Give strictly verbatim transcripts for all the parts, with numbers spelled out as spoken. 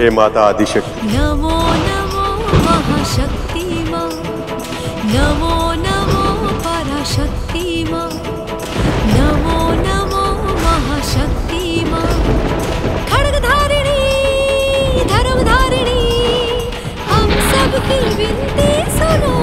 हे माता आदिशक्ति। नमो नमो महाशक्ति मां, नमो नमो पराशक्ति मां, नमो नमो महाशक्ति मां। खड्गधारिणी धर्मधारिणी हम सबकी विनती सुनो।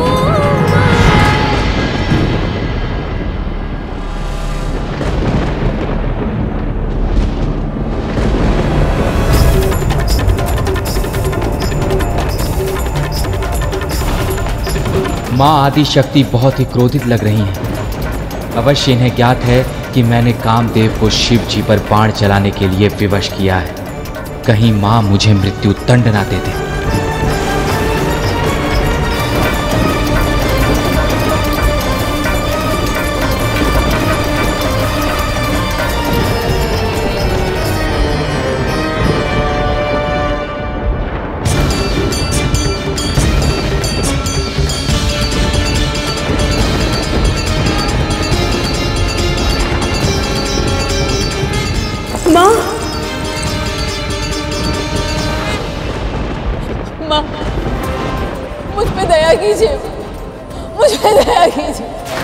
माँ आदिशक्ति बहुत ही क्रोधित लग रही हैं। अवश्य इन्हें ज्ञात है कि मैंने कामदेव को शिव जी पर बाण चलाने के लिए विवश किया है। कहीं माँ मुझे मृत्यु दंड ना दे दे। माँ, माँ, मुझ पे दया कीजिए, मुझ पे दया कीजिए।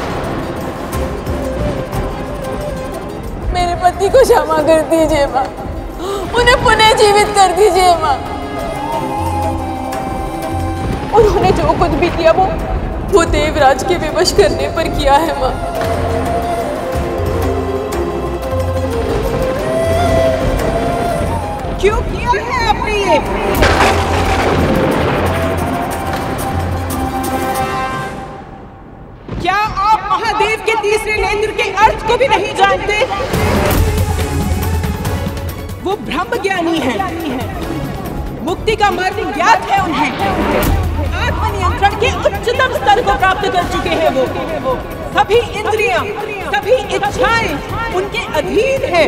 मेरे पति को क्षमा कर दीजिए माँ, उन्हें पुनः जीवित कर दीजिए माँ। उन्होंने जो कुछ भी किया वो वो देवराज के विवश करने पर किया है माँ। क्यों किया है आपने ये? क्या आप महादेव के तीसरे नेत्र के अर्थ को भी नहीं जानते? वो ब्रह्म ज्ञानी है, मुक्ति का मार्ग ज्ञात है उन्हें। आत्मनियंत्रण के उच्चतम स्तर को प्राप्त कर चुके हैं वो। सभी इंद्रियां, सभी इच्छाएं उनके अधीन है।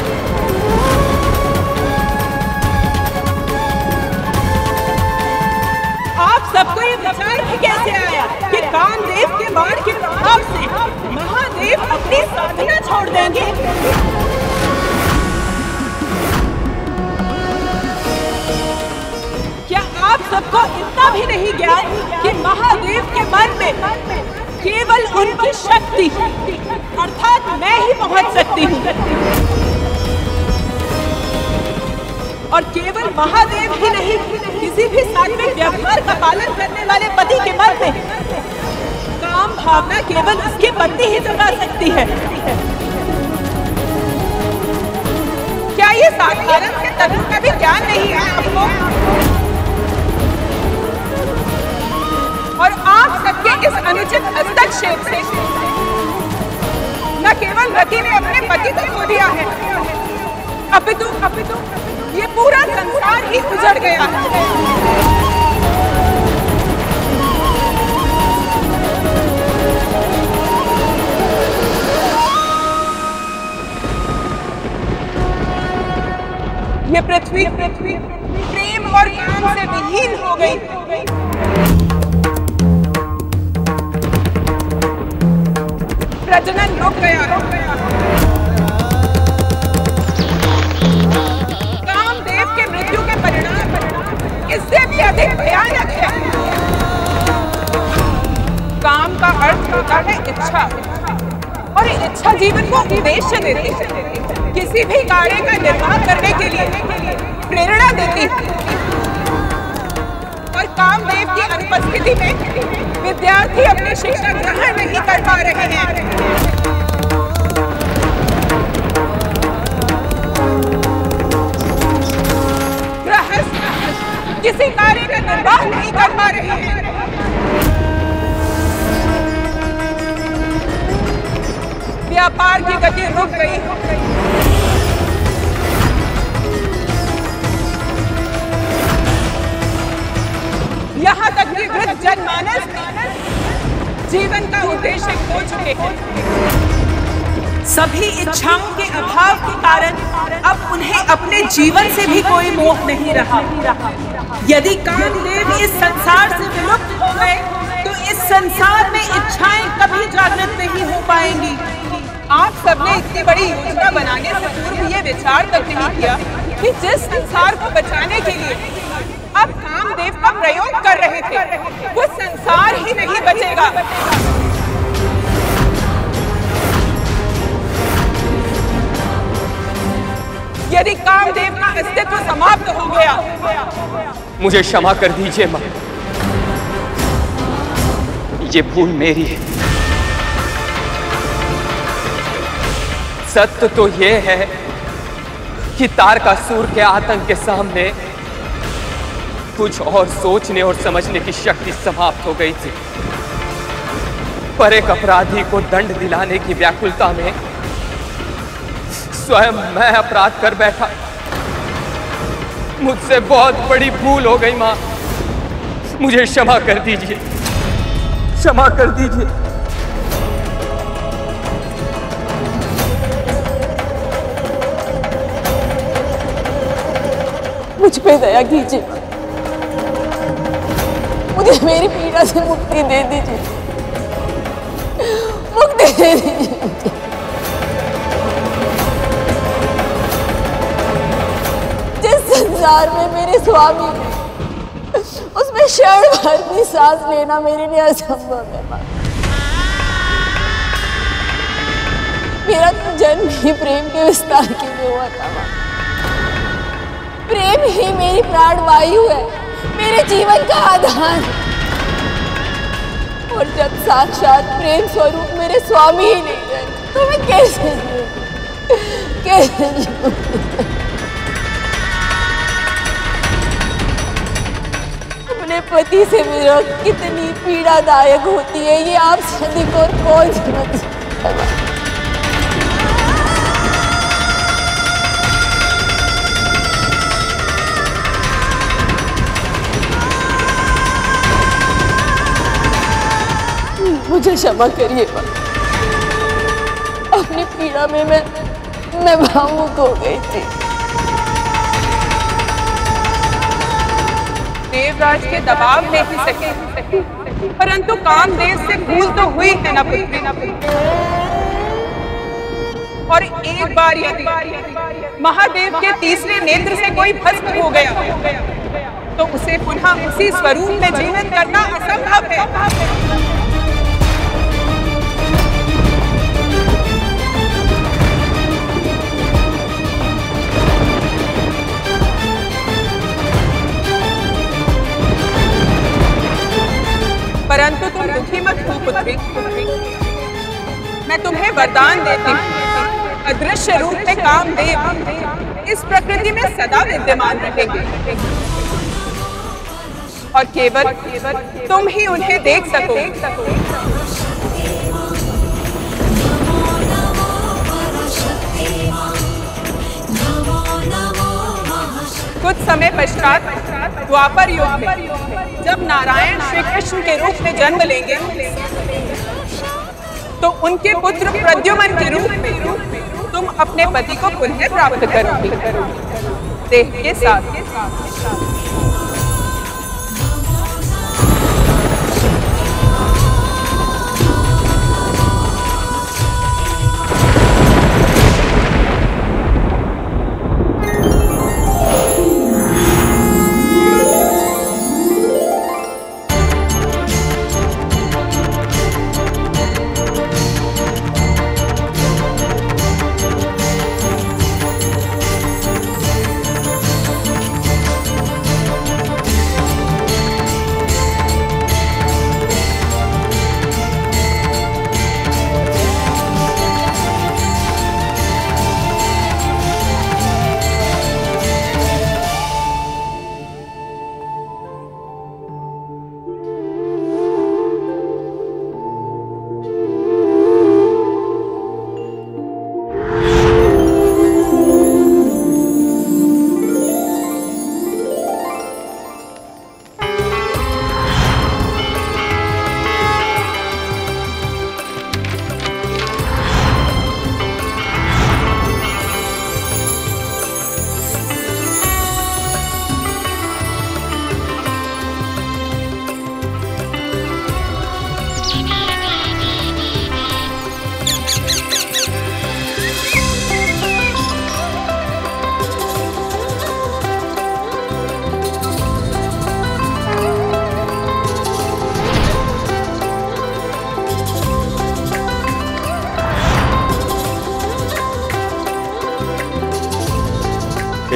सबको ये विचार भी कैसे आया कि कामदेव के बाण के प्रभाव से महादेव अपनी साधना छोड़ देंगे? क्या आप सबको इतना भी नहीं ज्ञान कि महादेव के मन में केवल उनकी शक्ति अर्थात मैं ही पहुंच सकती हूँ, और केवल महादेव ही नहीं, किसी भी सात्विक व्यवहार का पालन करने वाले पति के मन में काम भावना केवल उसकी पत्नी ही जगा सकती है। क्या ये साधारण से तत्व का भी ज्ञान नहीं है आपको? और आप सबके इस अनुचित हस्तक्षेप से न केवल रति ने अपने पति को खो दिया है, अपितु अपितु ये पूरा संसार ही उजड़ गया है। ये पृथ्वी पृथ्वी प्रेम और काम से विहीन हो गई। प्रजनन रुक गया, रुक गया। इससे भी अधिक भयानक है। काम का अर्थ होता है इच्छा, और इच्छा जीवन को उद्देश्य देती है, किसी भी कार्य का निर्वाह करने के लिए प्रेरणा देती है। और कामदेव की अनुपस्थिति में विद्यार्थी अपनी शिक्षा ग्रहण नहीं कर पा रहे हैं। किसी कार्य का निर्वाह नहीं कर पा रहे हैं। व्यापार की गति रुक गई। यहाँ तक कि वृद्ध जनमानस जीवन का उद्देश्य खो चुके हैं। सभी इच्छाओं के अभाव के कारण अब उन्हें अपने जीवन से भी कोई मोह नहीं रहा। यदि कामदेव इस संसार से विलुप्त हो गए तो इस संसार में इच्छाएं कभी जागृत नहीं हो पाएंगी। आप सबने इतनी बड़ी योजना बनाने से पूर्व ये विचार तक नहीं किया कि जिस संसार को बचाने के लिए आप कामदेव का प्रयोग कर रहे थे, वो संसार ही नहीं बचेगा। यदि कामदेव का अस्तित्व समाप्त हो गया, मुझे क्षमा कर दीजिए मां, ये भूल मेरी है। सत्य तो ये है कि तारकासुर के आतंक के सामने कुछ और सोचने और समझने की शक्ति समाप्त हो गई थी, पर एक अपराधी को दंड दिलाने की व्याकुलता में स्वयं मैं अपराध कर बैठा। मुझसे बहुत बड़ी भूल हो गई मां, मुझे क्षमा कर दीजिए, क्षमा कर दीजिए। मुझ पे दया कीजिए, मुझे मेरी पीड़ा से मुक्ति दे दीजिए, मुक्ति दे दीजिए मुझे। जिस संसार में मेरे स्वामी, उसमें क्षण भर भी सांस लेना मेरे लिए असंभव है मां। मेरा तो जन्म ही प्रेम के विस्तार के लिए हुआ था मां। प्रेम ही मेरी प्राण वायु है, मेरे जीवन का आधार। और जब साक्षात प्रेम स्वरूप मेरे स्वामी ही नहीं रहे, तो मैं कैसे जीऊं? कैसे जीऊं? अपने पति से विरह कितनी पीड़ादायक होती है, ये आप अधिक और कौन समझ सकता है? मुझे क्षमा करिए, अपनी पीड़ा में मैं मैं भावुक हो गई थी। देवराज के दबाव में ही सके, परंतु कामदेव से भूल तो हुई है ना पुत्री। और एक बार यदि महादेव के तीसरे नेत्र से कोई भस्म हो गया, तो उसे पुनः उसी स्वरूप में जीवन करना असंभव है। परंतु तुम दुखी मत हो पुत्री, मैं तुम्हें वरदान देती हूँ, अदृश्य रूप में कामदेव इस प्रकृति में सदा विद्यमान रहेंगे और केवल तुम ही उन्हें देख सको। कुछ समय पश्चात द्वापर युग में जब नारायण श्री कृष्ण के रूप में जन्म लेंगे, तो उनके पुत्र प्रद्युम्न के रूप में तुम अपने पति को पुनः प्राप्त करोगे, देह के साथ।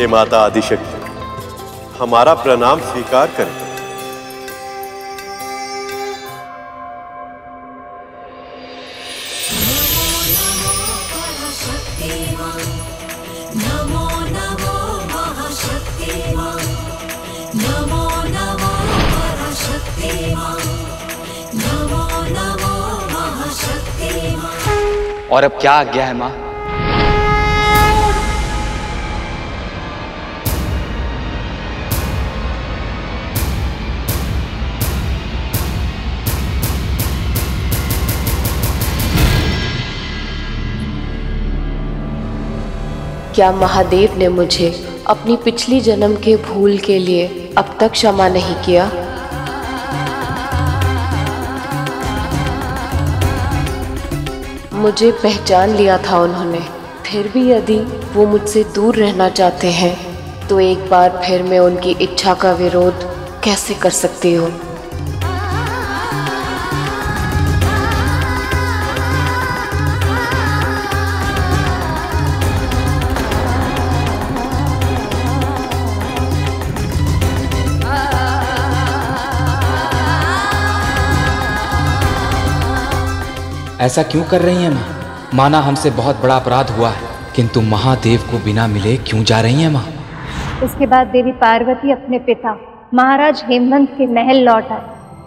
हे माता आदिशक्ति, हमारा प्रणाम स्वीकार करें। नमो नमो महाशक्तिमान, नमो नमो पराशक्तिमान, नमो नमो महाशक्तिमान। और अब क्या आज्ञा है माँ? क्या महादेव ने मुझे अपनी पिछली जन्म के भूल के लिए अब तक क्षमा नहीं किया? मुझे पहचान लिया था उन्होंने, फिर भी यदि वो मुझसे दूर रहना चाहते हैं तो एक बार फिर मैं उनकी इच्छा का विरोध कैसे कर सकती हूँ? ऐसा क्यों कर रही हैं माँ? माना हमसे बहुत बड़ा अपराध हुआ है, किंतु महादेव को बिना मिले क्यों जा रही हैं माँ? उसके बाद देवी पार्वती अपने पिता महाराज हेमंत के महल लौट आए।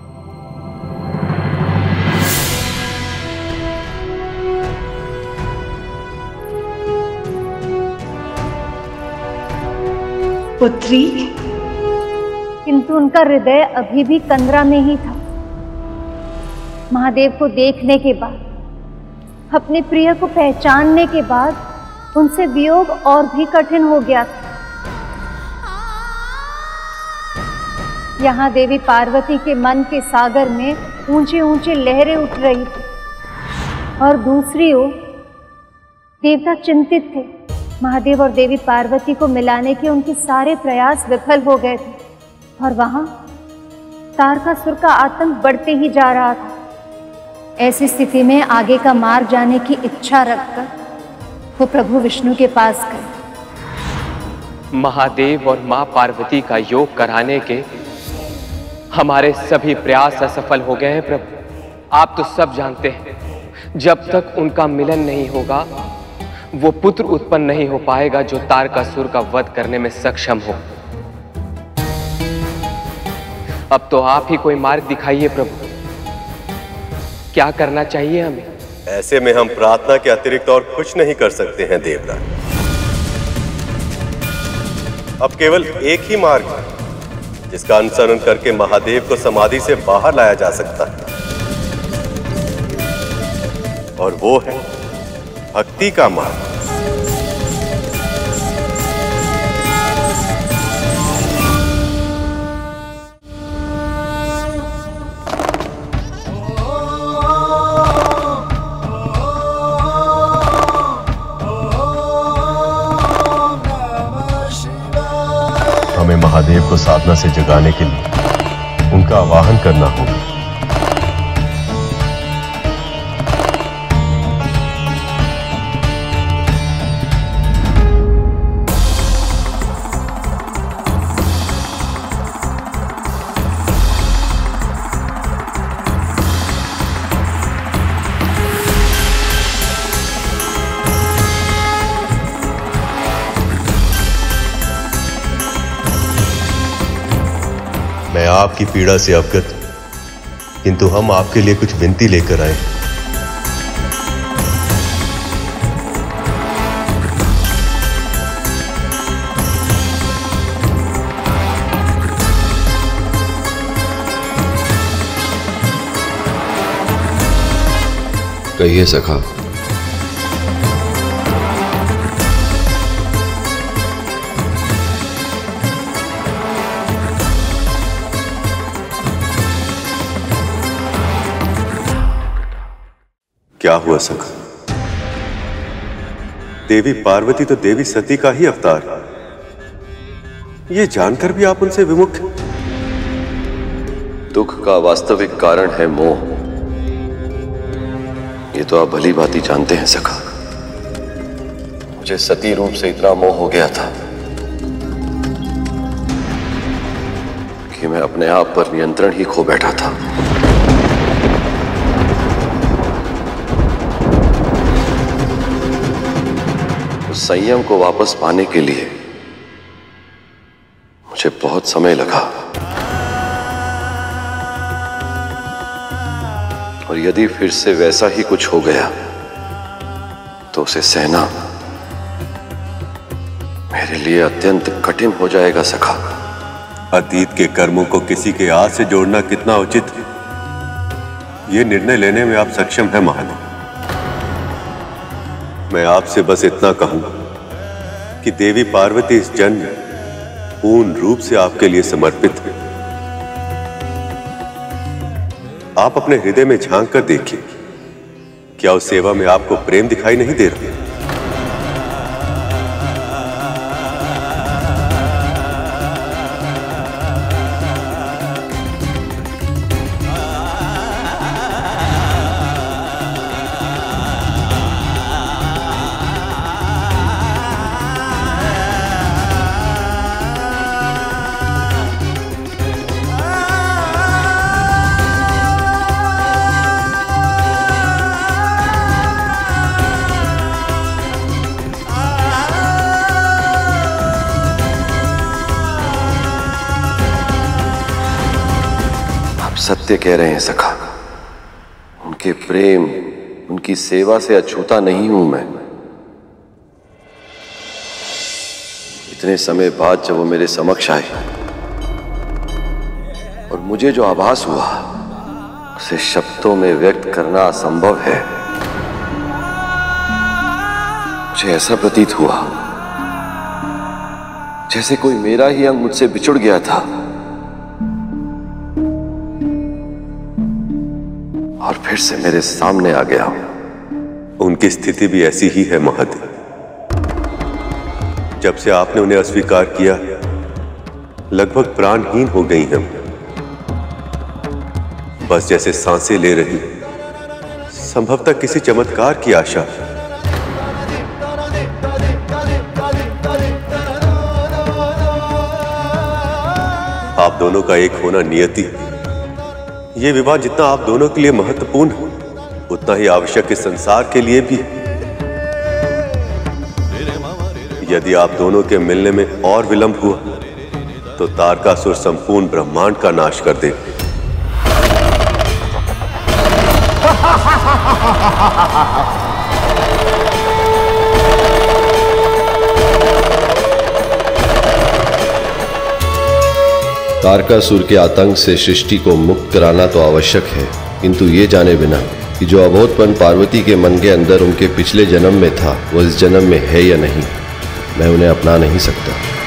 पुत्री, किंतु उनका हृदय अभी भी कंदरा में ही था। महादेव को देखने के बाद, अपने प्रिय को पहचानने के बाद उनसे वियोग और भी कठिन हो गया था। यहाँ देवी पार्वती के मन के सागर में ऊंचे ऊंचे लहरें उठ रही थी और दूसरी ओर देवता चिंतित थे। महादेव और देवी पार्वती को मिलाने के उनके सारे प्रयास विफल हो गए थे और वहां तारकासुर का आतंक बढ़ते ही जा रहा था। ऐसी स्थिति में आगे का मार्ग जाने की इच्छा रखकर वो प्रभु विष्णु के पास गए। महादेव और मां पार्वती का योग कराने के हमारे सभी प्रयास असफल हो गए हैं प्रभु। आप तो सब जानते हैं, जब तक उनका मिलन नहीं होगा वो पुत्र उत्पन्न नहीं हो पाएगा जो तारकासुर का वध करने में सक्षम हो। अब तो आप ही कोई मार्ग दिखाइए प्रभु, क्या करना चाहिए हमें? ऐसे में हम प्रार्थना के अतिरिक्त और कुछ नहीं कर सकते हैं देवराज। अब केवल एक ही मार्ग है जिसका अनुसरण करके महादेव को समाधि से बाहर लाया जा सकता है, और वो है भक्ति का मार्ग। हमें महादेव को साधना से जगाने के लिए उनका आवाहन करना होगा। मैं आपकी पीड़ा से अवगत हूं, किंतु हम आपके लिए कुछ विनती लेकर आए। कहिए सखा। क्या हुआ सखा? देवी पार्वती तो देवी सती का ही अवतार है। ये जानकर भी आप उनसे विमुख। दुख का वास्तविक कारण है मोह। ये तो आप भली भांति जानते हैं सखा। मुझे सती रूप से इतना मोह हो गया था क्योंकि मैं अपने आप पर नियंत्रण ही खो बैठा था। उस संयम को वापस पाने के लिए मुझे बहुत समय लगा, और यदि फिर से वैसा ही कुछ हो गया तो उसे सहना मेरे लिए अत्यंत कठिन हो जाएगा सखा। अतीत के कर्मों को किसी के आज से जोड़ना कितना उचित है, ये निर्णय लेने में आप सक्षम हैं महादेव। मैं आपसे बस इतना कहूंगा कि देवी पार्वती इस जन्म में पूर्ण रूप से आपके लिए समर्पित है। आप अपने हृदय में झांक कर देखिए, क्या उस सेवा में आपको प्रेम दिखाई नहीं दे रहा? सत्य कह रहे हैं सखा, उनके प्रेम, उनकी सेवा से अछूता नहीं हूं मैं। इतने समय बाद जब वो मेरे समक्ष आए और मुझे जो आभास हुआ उसे शब्दों में व्यक्त करना असंभव है। मुझे ऐसा प्रतीत हुआ जैसे कोई मेरा ही अंग मुझसे बिछुड़ गया था और फिर से मेरे सामने आ गया। उनकी स्थिति भी ऐसी ही है महादेव। जब से आपने उन्हें अस्वीकार किया, लगभग प्राणहीन हो गई हैं। बस जैसे सांसें ले रही, संभवतः किसी चमत्कार की आशा। आप दोनों का एक होना नियति है। ये विवाह जितना आप दोनों के लिए महत्वपूर्ण है, उतना ही आवश्यक इस संसार के लिए भी। यदि आप दोनों के मिलने में और विलंब हुआ तो तारकासुर संपूर्ण ब्रह्मांड का नाश कर दे। तारकासुर के आतंक से सृष्टि को मुक्त कराना तो आवश्यक है, किंतु ये जाने बिना कि जो अबोधपन पार्वती के मन के अंदर उनके पिछले जन्म में था वो इस जन्म में है या नहीं, मैं उन्हें अपना नहीं सकता।